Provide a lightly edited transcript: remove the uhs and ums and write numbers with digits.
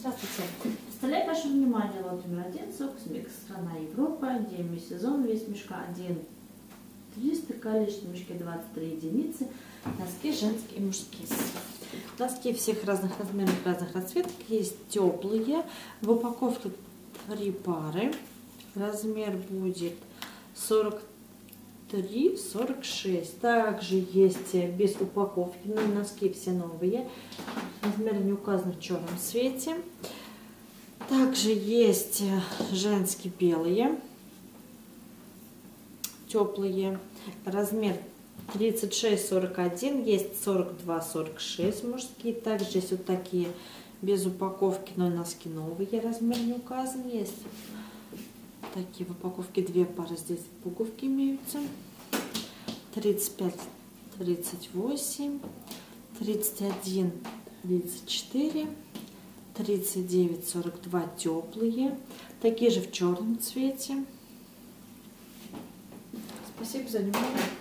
Здравствуйте. Представляю вашему вниманию лот номер 1 Сокс Микс. Страна Европа, демисезон, вес мешка 1,300, количество в мешке 23 единицы. Носки женские и мужские. Носки всех разных размеров, разных расцветок. Есть теплые. В упаковке 3 пары. Размер будет 43-46. Также есть без упаковки, но носки все новые. Размер не указан в черном цвете. Также есть женские белые, теплые. Размер 36-41, есть 42-46 мужские. Также есть вот такие без упаковки, но носки новые. Размер не указан. Есть такие в упаковке 2 пары, здесь пуговки имеются. 35-38, 31-34, 39-42 теплые, такие же в черном цвете. Спасибо за внимание.